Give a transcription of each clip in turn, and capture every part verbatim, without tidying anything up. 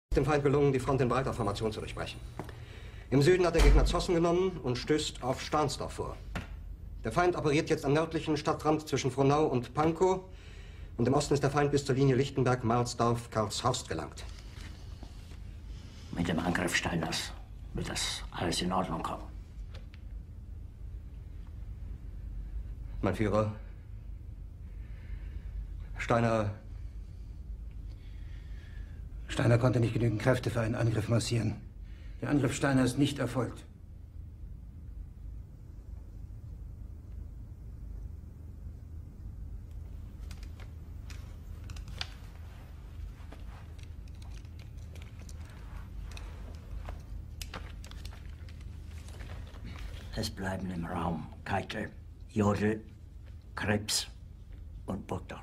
Dem Feind gelungen, die Front in breiter Formation zu durchbrechen. Im Süden hat der Gegner Zossen genommen und stößt auf Stahnsdorf vor. Der Feind operiert jetzt am nördlichen Stadtrand zwischen Frohnau und Pankow und im Osten ist der Feind bis zur Linie Lichtenberg-Marsdorf-Karlshorst gelangt. Mit dem Angriff Steiners wird das alles in Ordnung kommen. Mein Führer, Steiner... Steiner konnte nicht genügend Kräfte für einen Angriff massieren. Der Angriff Steiner ist nicht erfolgt. Es bleiben im Raum Keitel, Jodl, Krebs und Burgdorf.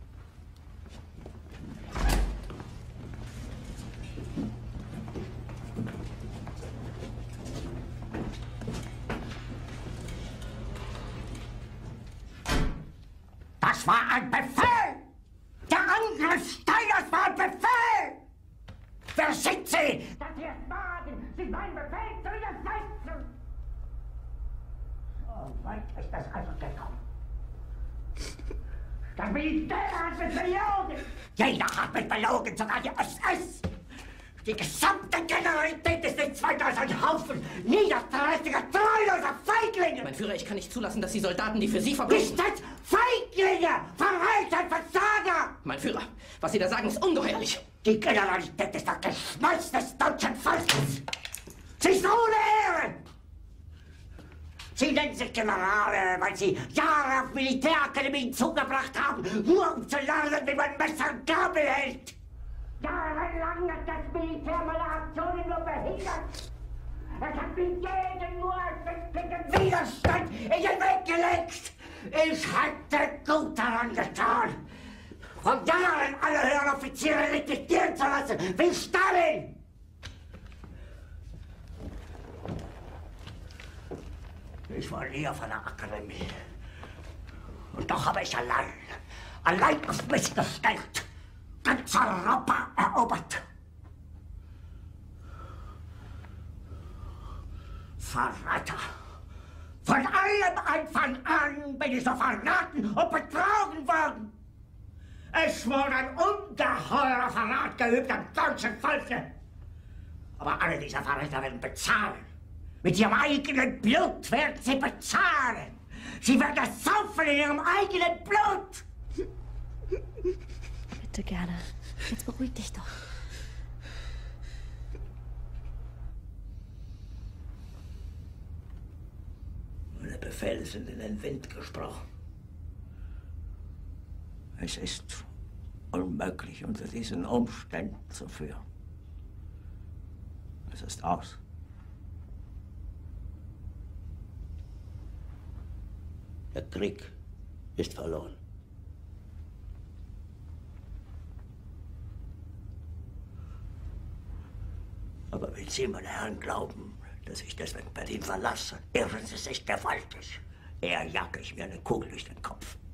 Das war ein Befehl! Der Angriff Steiners war ein Befehl! Wer sind Sie, dass Sie es wagen, sich meinen Befehl zu widersetzen? So weit ist das also gekommen. Das Militär hat mich belogen! Jeder hat mich belogen, sogar die S S! Die gesamte Generalität ist nichts weiter als ein Haufen niederträchtiger, treuloser Feiglinge! Mein Führer, ich kann nicht zulassen, dass die Soldaten, die für Sie verbringen... Nicht als Feiglinge! Verreiter, Versager! Mein Führer, was Sie da sagen, ist ungeheuerlich! Die Generalität ist das Geschmeiß des deutschen Volkes! Sie ist ohne Ehre! Sie nennen sich Generale, weil Sie Jahre auf Militärakademien zugebracht haben, nur um zu lernen, wie man Messer und Gabel hält! Jahrelang hat das Militär meine Aktionen nur behindert. Es hat mir jeden nur ersichtlichen Widerstand in den Weg gelegt. Ich hätte gut daran getan, von Jahren alle höheren Offiziere liquidieren zu lassen, wie Stalin. Ich war nie auf einer Akademie. Und doch habe ich allein, allein auf mich gestellt, ganz Europa erobert. Verräter! Von allem Anfang an bin ich so verraten und betrogen worden. Es wurde ein ungeheurer Verrat geübt am deutschen Volke. Aber alle diese Verräter werden bezahlen. Mit ihrem eigenen Blut werden sie bezahlen. Sie werden das saufen in ihrem eigenen Blut. Bitte gerne. Jetzt beruhig dich doch. Meine Befehle sind in den Wind gesprochen. Es ist unmöglich, unter diesen Umständen zu führen. Es ist aus. Der Krieg ist verloren. Aber wenn Sie, meine Herren, glauben, dass ich deswegen Berlin verlasse, irren Sie sich gewaltig. Eher jage ich mir eine Kugel durch den Kopf.